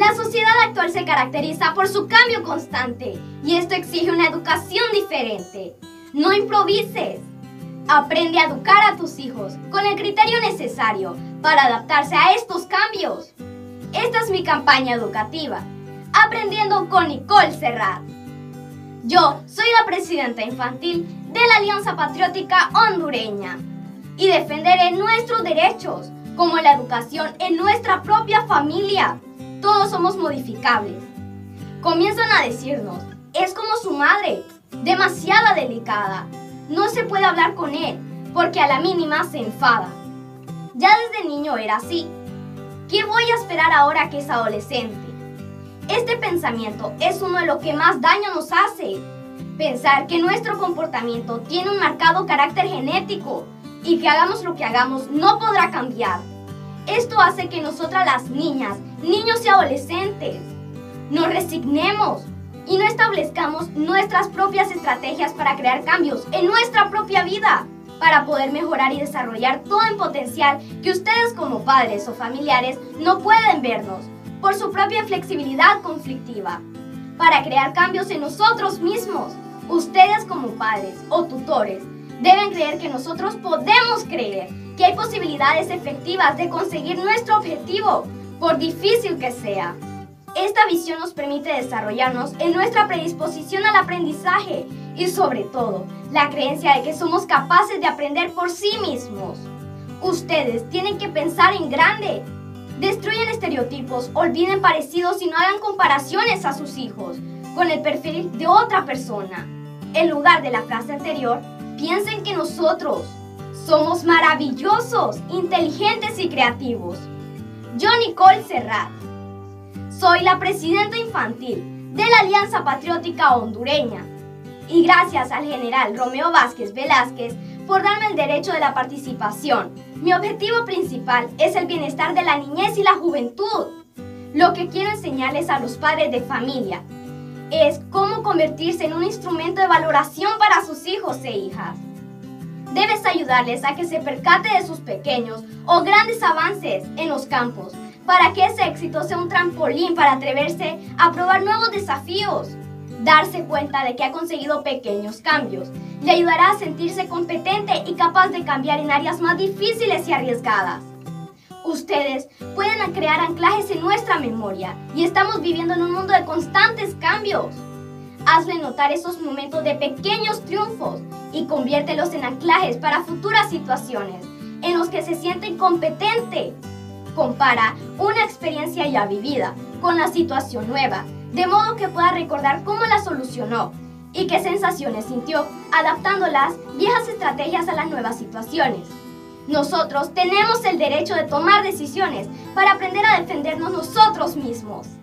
La sociedad actual se caracteriza por su cambio constante y esto exige una educación diferente. No improvises. Aprende a educar a tus hijos con el criterio necesario para adaptarse a estos cambios. Esta es mi campaña educativa, Aprendiendo con Nicole Serrat. Yo soy la presidenta infantil de la Alianza Patriótica Hondureña y defenderé nuestros derechos, como la educación en nuestra propia familia. Todos somos modificables. Comienzan a decirnos, es como su madre, demasiado delicada. No se puede hablar con él, porque a la mínima se enfada. Ya desde niño era así. ¿Qué voy a esperar ahora que es adolescente? Este pensamiento es uno de los que más daño nos hace. Pensar que nuestro comportamiento tiene un marcado carácter genético y que hagamos lo que hagamos no podrá cambiar. Esto hace que nosotras las niñas, niños y adolescentes nos resignemos y no establezcamos nuestras propias estrategias para crear cambios en nuestra propia vida, para poder mejorar y desarrollar todo el potencial que ustedes como padres o familiares no pueden vernos por su propia flexibilidad conflictiva, para crear cambios en nosotros mismos. Ustedes como padres o tutores deben creer que nosotros podemos creer que hay posibilidades efectivas de conseguir nuestro objetivo, por difícil que sea. Esta visión nos permite desarrollarnos en nuestra predisposición al aprendizaje y sobre todo, la creencia de que somos capaces de aprender por sí mismos. Ustedes tienen que pensar en grande. Destruyen estereotipos, olviden parecidos y no hagan comparaciones a sus hijos con el perfil de otra persona. En lugar de la frase anterior, piensen que nosotros somos maravillosos, inteligentes y creativos. Yo, Nicole Serrat, soy la presidenta infantil de la Alianza Patriótica Hondureña y gracias al general Romeo Vázquez Velázquez por darme el derecho de la participación. Mi objetivo principal es el bienestar de la niñez y la juventud. Lo que quiero enseñarles a los padres de familia es cómo convertirse en un instrumento de valoración para sus hijos e hijas. Debes ayudarles a que se percate de sus pequeños o grandes avances en los campos, para que ese éxito sea un trampolín para atreverse a probar nuevos desafíos. Darse cuenta de que ha conseguido pequeños cambios le ayudará a sentirse competente y capaz de cambiar en áreas más difíciles y arriesgadas. Ustedes pueden crear anclajes en nuestra memoria y estamos viviendo en un mundo de constantes cambios. Hazle notar esos momentos de pequeños triunfos y conviértelos en anclajes para futuras situaciones en los que se siente incompetente. Compara una experiencia ya vivida con la situación nueva, de modo que pueda recordar cómo la solucionó y qué sensaciones sintió adaptando las viejas estrategias a las nuevas situaciones. Nosotros tenemos el derecho de tomar decisiones para aprender a defendernos nosotros mismos.